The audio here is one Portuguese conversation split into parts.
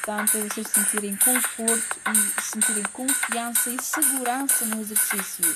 importante é vocês sentirem conforto e sentirem confiança e segurança no exercício.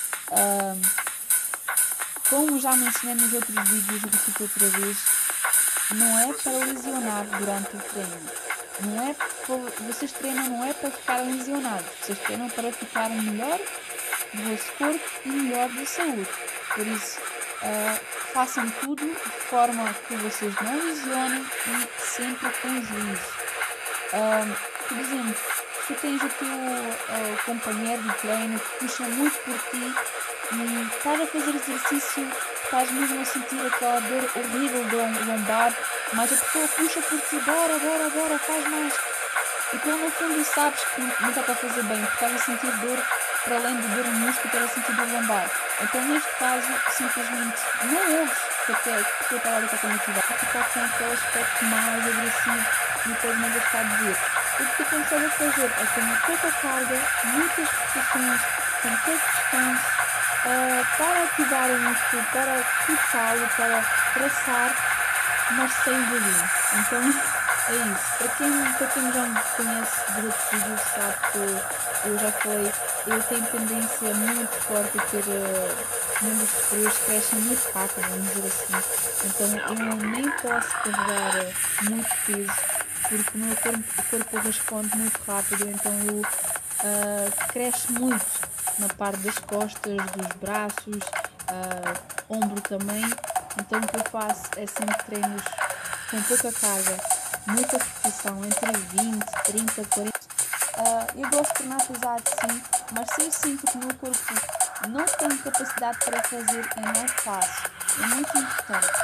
Como já mencionei nos outros vídeos, repito outra vez, não é para lesionar durante o treino. Vocês treinam não é para ficarem lesionados, vocês treinam para ficarem melhor do vosso corpo e melhor de saúde. Por isso, façam tudo de forma que vocês não lesionem e sempre com juízo. Por exemplo, se tens o teu companheiro de treino que puxa muito por ti e estás a fazer exercício, estás mesmo a sentir aquela dor horrível do lombar, mas a pessoa puxa por ti, bora, faz mais. E tu no fundo sabes que não está a fazer bem, porque estás a sentir dor, para além de dor no músculo, estás a sentir dor lombar. Então neste caso, simplesmente não ouves que a pessoa está ali com a motivar, ficar com aquele aspecto mais agressivo e depois não deixar de ver. O que tu consegues fazer é com pouca carga, muitas repetições, com pouco descanso, para ativar o músculo, para puxá-lo, para traçar, mas sem volume. Então é isso. Para quem já me conhece de outros vídeos sabe que eu já falei, eu tenho tendência muito forte a ter membros superiores que crescem muito rápido, vamos dizer assim. Então eu nem posso carregar muito peso, porque o meu corpo responde muito rápido, então eu cresce muito na parte das costas, dos braços, ombro também. Então o que eu faço é sempre treinos com pouca carga, muita repetição, entre 20, 30, 40. Eu gosto de treinar pesado sim, mas se eu sinto que o meu corpo não tem capacidade para fazer, eu não faço. É muito importante.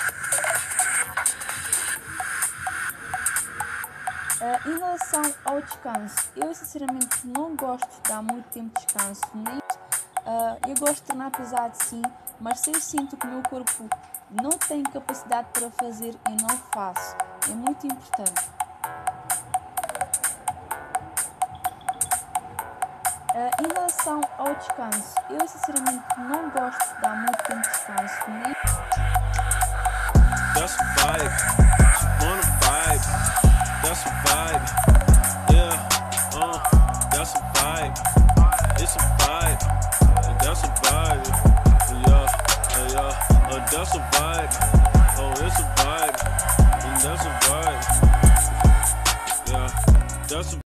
Em relação ao descanso, eu sinceramente não gosto de dar muito tempo de descanso. Eu gosto de treinar pesado sim, mas se eu sinto que o meu corpo não tem capacidade para fazer, eu não faço. É muito importante. Em relação ao descanso, eu sinceramente não gosto de dar muito tempo de descanso. That's a vibe, she wanna vibe, that's a vibe, yeah, that's a vibe, it's a vibe, and that's a vibe, yeah, that's a vibe, it's a vibe, and that's a vibe, yeah, that's a